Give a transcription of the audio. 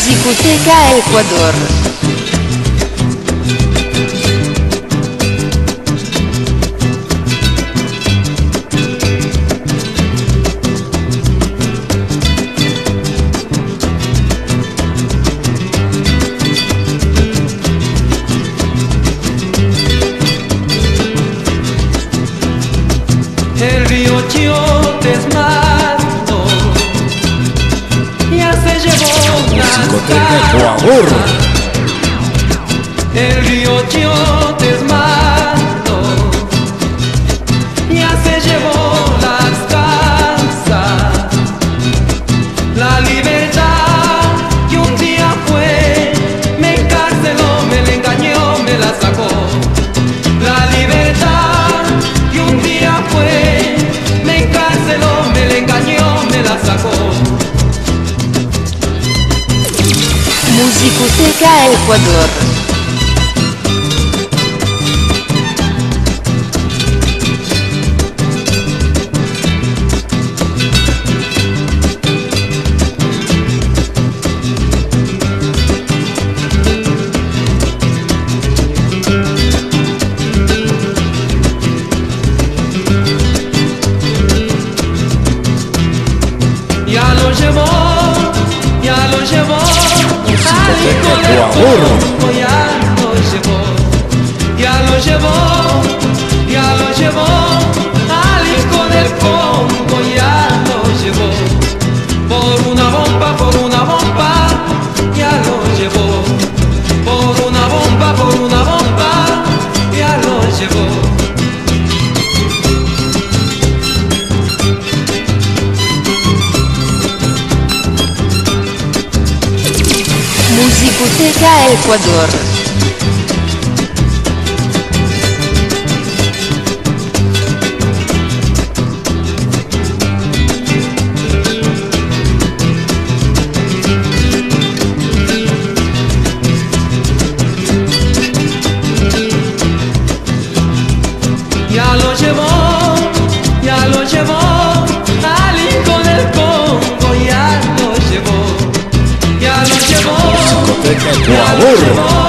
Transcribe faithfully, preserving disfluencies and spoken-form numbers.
Musicoteca Ecuador. El río Chiote es mando, ya se llevó las Ecuador. El río Chiote es mando, ya se llevó las casas. La libertad que un día fue, me encarceló, me la engañó, me la sacó. La libertad que un día fue, me encarceló, me la engañó, me la sacó. Musicoteca Ecuador. Ya lo llevó, ya lo llevó, al hijo del Ecuador. Congo, ya lo llevó, ya lo llevó, ya lo llevó, al hijo del Congo, ya lo llevó, por una bomba, por una bomba, ya lo llevó, por una bomba, por una bomba, ya lo llevó. Musicoteca Ecuador. Ya lo llevó, ya lo llevó, al hijo del Congo, ya lo llevó, ya lo llevó, Musicoteca ya lo Ecuador. llevó.